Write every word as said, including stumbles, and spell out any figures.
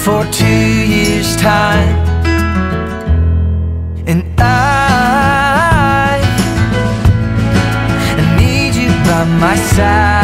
for two years' time. And I, I need you by my side.